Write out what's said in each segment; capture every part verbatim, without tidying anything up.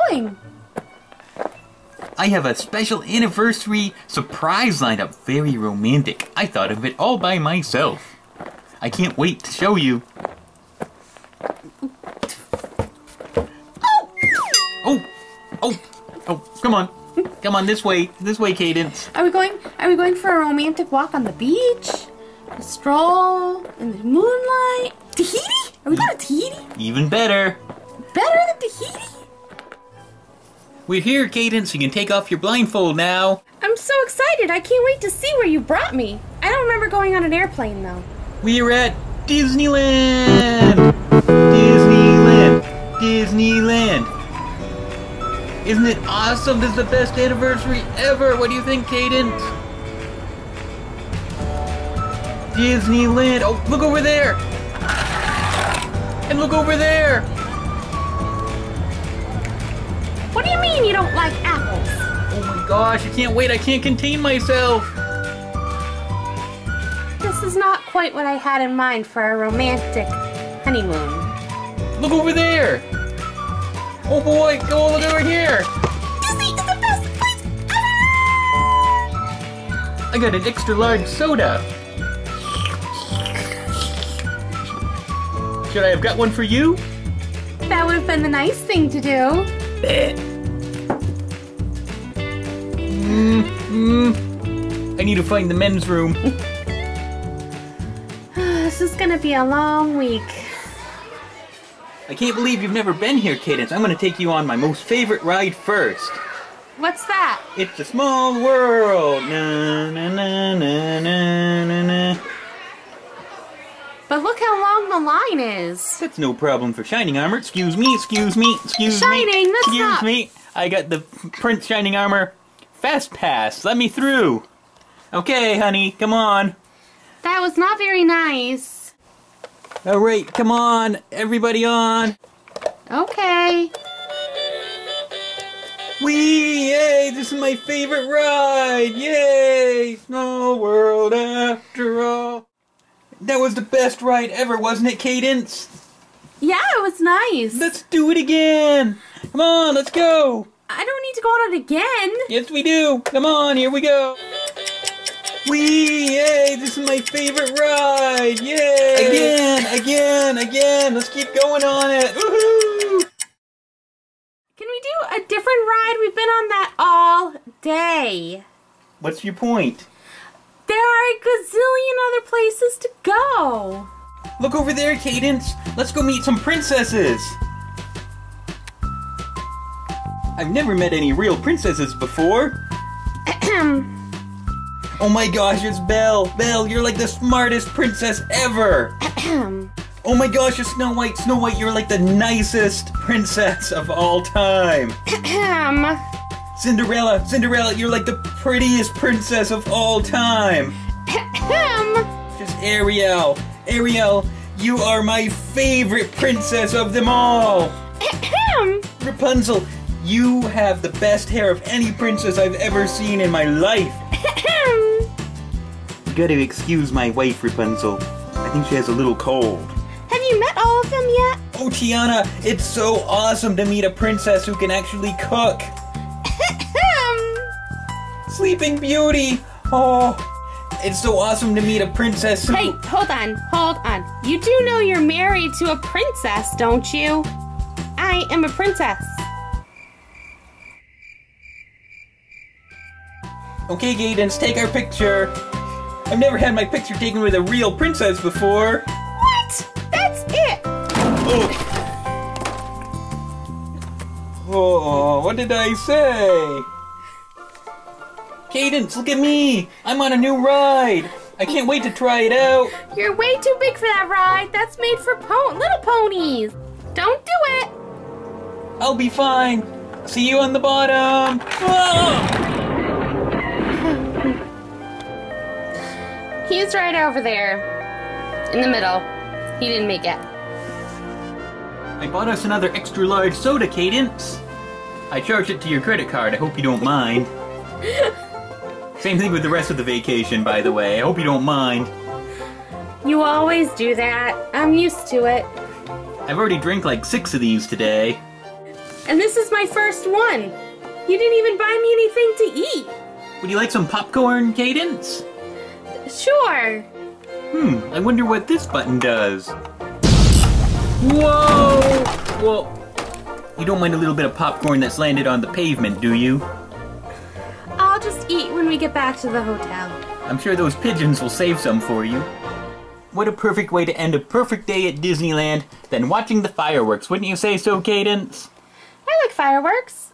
going? I have a special anniversary surprise lined up. Very romantic. I thought of it all by myself. I can't wait to show you. Oh! Oh! Oh! Oh, come on. Come on, this way. This way, Cadence. Are we going are we going for a romantic walk on the beach? A stroll in the moonlight? Tahiti? Are we going to Tahiti? Even better. Better than Tahiti? We're here, Cadence. You can take off your blindfold now. I'm so excited. I can't wait to see where you brought me. I don't remember going on an airplane, though. We're at Disneyland! Disneyland! Disneyland! Isn't it awesome? This is the best anniversary ever! What do you think, Cadence? Disneyland! Oh, look over there! And look over there! What do you mean you don't like apples? Oh my gosh, I can't wait, I can't contain myself! This is not quite what I had in mind for a romantic honeymoon. Look over there! Oh boy, go look over here! Disney is the best place ever! I got an extra large soda! Should I have got one for you? That would have been the nice thing to do. Mm, mm. I need to find the men's room. This is gonna be a long week. I can't believe you've never been here, Cadence. I'm gonna take you on my most favorite ride first. What's that? It's a small world. Na na na na na na na. But look how long the line is. That's no problem for Shining Armor. Excuse me, excuse me, excuse Shining, me. that's excuse not- me. I got the Prince Shining Armor Fast Pass. Let me through. Okay, honey, come on. That was not very nice. All right, come on, everybody on. Okay. Whee! Yay! This is my favorite ride! Yay! Small world after all. That was the best ride ever, wasn't it, Cadence? Yeah, it was nice. Let's do it again! Come on, let's go! I don't need to go on it again. Yes, we do! Come on, here we go! Whee! Yay! This is my favorite ride! Yay! Again! Again! Again! Let's keep going on it! Woohoo! Can we do a different ride? We've been on that all day. What's your point? There are a gazillion other places to go. Look over there, Cadence! Let's go meet some princesses! I've never met any real princesses before. Oh my gosh, it's Belle! Belle, you're like the smartest princess ever! Oh my gosh, it's Snow White! Snow White, you're like the nicest princess of all time! Cinderella! Cinderella, you're like the prettiest princess of all time! Just Ariel! Ariel, you are my favorite princess of them all! Rapunzel, you have the best hair of any princess I've ever seen in my life! You gotta excuse my wife, Rapunzel. I think she has a little cold. Have you met all of them yet? Oh, Tiana, it's so awesome to meet a princess who can actually cook! Sleeping Beauty! Oh, it's so awesome to meet a princess who... Hey, hold on, hold on. You do know you're married to a princess, don't you? I am a princess. Okay, Cadence, take our picture. I've never had my picture taken with a real princess before. What? That's it! Oh. Oh, what did I say? Cadence, look at me! I'm on a new ride! I can't wait to try it out! You're way too big for that ride. That's made for po little ponies. Don't do it! I'll be fine. See you on the bottom! Oh! He's right over there. In the middle. He didn't make it. I bought us another extra large soda, Cadence. I charged it to your credit card. I hope you don't mind. Same thing with the rest of the vacation, by the way. I hope you don't mind. You always do that. I'm used to it. I've already drank like six of these today. And this is my first one. You didn't even buy me anything to eat. Would you like some popcorn, Cadence? Sure. Hmm, I wonder what this button does. Whoa! Whoa. You don't mind a little bit of popcorn that's landed on the pavement, do you? I'll just eat when we get back to the hotel. I'm sure those pigeons will save some for you. What a perfect way to end a perfect day at Disneyland than watching the fireworks, wouldn't you say so, Cadence? I like fireworks.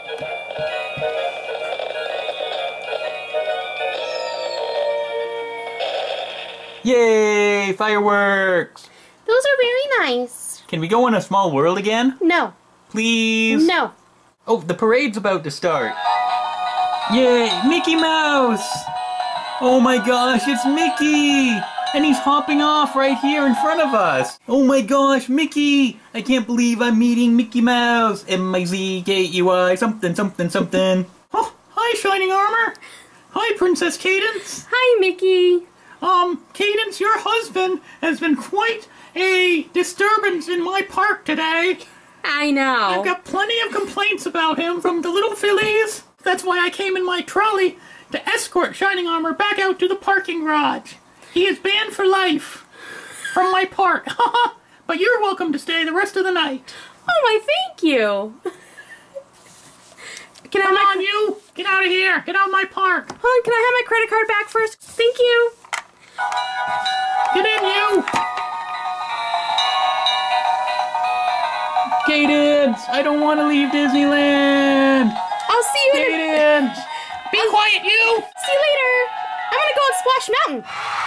Yay! Fireworks! Those are very nice. Can we go on a small world again? No. Please? No. Oh, the parade's about to start. Yay! Mickey Mouse! Oh my gosh, it's Mickey! And he's hopping off right here in front of us. Oh my gosh, Mickey! I can't believe I'm meeting Mickey Mouse. M I Z K E Y something something something. Oh, hi Shining Armor. Hi Princess Cadence. Hi, Mickey. Um, Cadence, your husband has been quite a disturbance in my park today. I know. I've got plenty of complaints about him from the little fillies. That's why I came in my trolley to escort Shining Armor back out to the parking garage. He is banned for life from my park. But you're welcome to stay the rest of the night. Oh, my thank you. Can I Come have my on, you! Get out of here! Get out of my park! Hold on, can I have my credit card back first? Thank you. Get in, you! Cadence! I don't want to leave Disneyland! I'll see you in a... Cadence! Be quiet, you! See you later. I'm gonna go on Splash Mountain.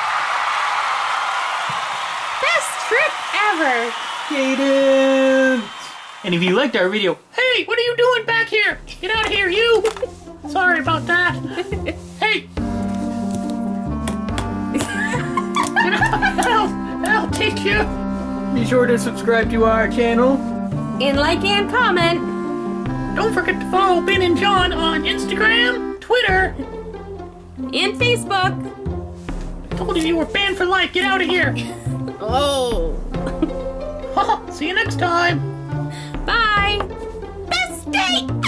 Best trip ever. Cadence! And if you liked our video, hey, what are you doing back here? Get out of here, you! Sorry about that. Hey! I'll, I'll take you. Be sure to subscribe to our channel. And like and comment. Don't forget to follow Ben and John on Instagram, Twitter, And Facebook. Told you you were banned for life. Get out of here. Oh. See you next time. Bye. Best date